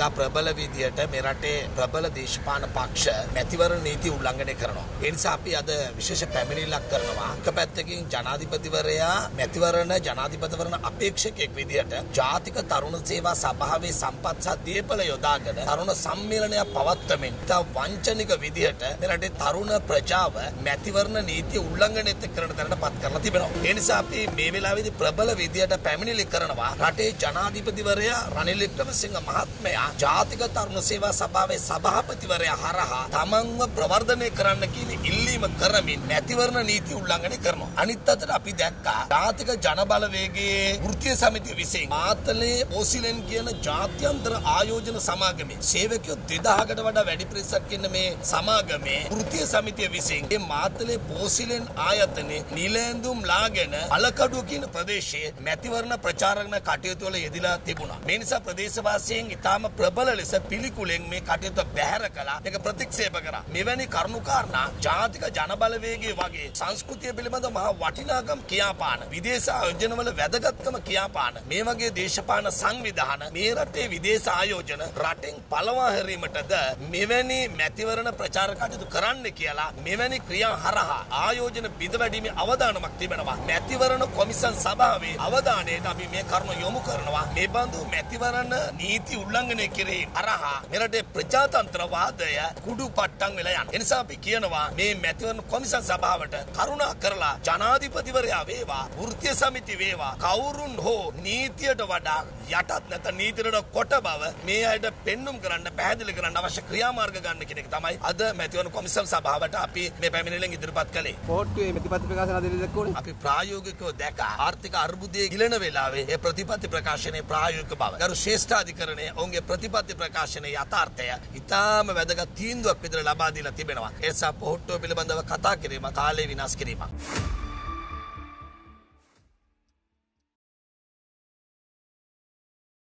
ඉතා ප්‍රබල විදියට මේ රටේ ප්‍රබල දේශපාලන පක්ෂ මැතිවරණ නීති උල්ලංඝනය කරනවා. ඒ නිසා අපි අද විශේෂ පැමිණිල්ලක් කරනවා. එක පැත්තකින් ජනාධිපතිවරයා මැතිවරණ ජනාධිපතිවරණ අපේක්ෂකයෙක් විදියට ජාතික තරුණ සේවා සභාවේ සම්පත් සහ දීපල යොදාගෙන තරුණ සම්මේලනයක් පවත්වමින් ඉතා වංචනික විදියට මේ රටේ තරුණ ප්‍රජාව මැතිවරණ නීති උල්ලංඝනයත් කරන තැනට පත් කරලා තිබෙනවා. ඒ නිසා අපි මේ වෙලාවේදී ප්‍රබල විදියට පැමිණිලි කරනවා. රටේ ජනාධිපතිවරයා රනිල් වික්‍රමසිංහ මහත්මයා ජාතික තරුණ සේවා සභාවේ සභාපතිවරයා හරහා තමන්ව ප්‍රවර්ධනය කරන්න කියන ඉල්ලීම කරමින් මැතිවරණ නීති උල්ලංඝනය කරනවා. අනිත් අතට අපි දැක්කා ජාතික ජනබලවේගයේ වෘත්තීය සමිතිය විසින් මාතලේ ඕසිලෙන් කියන ජාත්‍යන්තර ආයෝජන සමාගමේ සේවකයෝ 2000කට වඩා වැඩි පිරිසක් ඉන්න මේ සමාගමේ වෘත්තීය සමිතිය විසින් මේ මාතලේ පෝසිලෙන් ආයතනයේ නිලැඳුම් ලාගෙන අලකඩුව කියන ප්‍රදේශයේ මැතිවරණ ප්‍රචාරණ කටයුතු වල යෙදලා තිබුණා. මේ නිසා ප්‍රදේශවාසීන් ඉතාම ප්‍රබල ලෙස පිළිකුලෙන් මේ කටයුතු බැහැර කළා. මේක ප්‍රතික්ෂේප කරා. මෙවැනි කරුණු කාරණා ජාතික ජනබලවේගයේ වගේ සංස්කෘතිය පිළිබඳ මහා වටිනාකම් කියාපාන විදේශ ආයෝජනවල වැදගත්කම කියාපාන මේ වගේ දේශපාලන සංවිධාන මේ රටේ විදේශ ආයෝජන රටෙන් පළවා හැරීමටද මෙවැනි මැතිවරණ ප්‍රචාර කටයුතු කරන්න කියලා මෙවැනි ක්‍රියා හරහා ආයෝජන බිඳවැඩීමේ අවදානමක් තිබෙනවා. මැතිවරණ කොමිසම් සභාවේ අවධානයට අපි මේ කරුණ යොමු කරනවා. මේ බඳු මැතිවරණ නීති උල්ලංඝනය කිරීම හරහා මෙරටේ ප්‍රජාතන්ත්‍රවාදය කුඩු පට්ටම් වෙලා යනවා. ඒ නිසා අපි කියනවා මේ මැතිවරණ කොමිසම් සභාවට කරුණා කරලා ජනාධිපතිවරයා වේවා වෘත්තීය සමිති වේවා කවුරුන් හෝ නීතියට වඩා යටත් නැත්නම් නීතියට කොට බව මේ අයට පෙන්눔 කරන්න පැහැදිලි කරන්න අවශ්‍ය ක්‍රියාමාර්ග ගන්න කියන එක තමයි අද මැතිවරණ කොමිසම් සභාවට අපි මේ පැමිණිල්ලෙන් ඉදිරිපත් කළේ. පොට්ටුවේ ප්‍රතිපත්ති ප්‍රකාශන දෙන්න දැක්කොනේ. අපි ප්‍රායෝගිකව දැක ආර්ථික අර්බුදයේ ගිලෙන වෙලාවේ ඒ ප්‍රතිපත්ති ප්‍රකාශනයේ ප්‍රායෝගික බව. ගරු ශ්‍රේෂ්ඨාධිකරණයේ ඔවුන්ගේ ප්‍රතිපත්ති ප්‍රකාශනයේ යථාර්ථය ඉතාම වැදගත් තීන්දුවක් විදිහට ලබා දීලා තිබෙනවා. ඒ නිසා පොට්ටුව පිළිබඳව කතා කිරීම කාලය විනාශ කිරීමක්.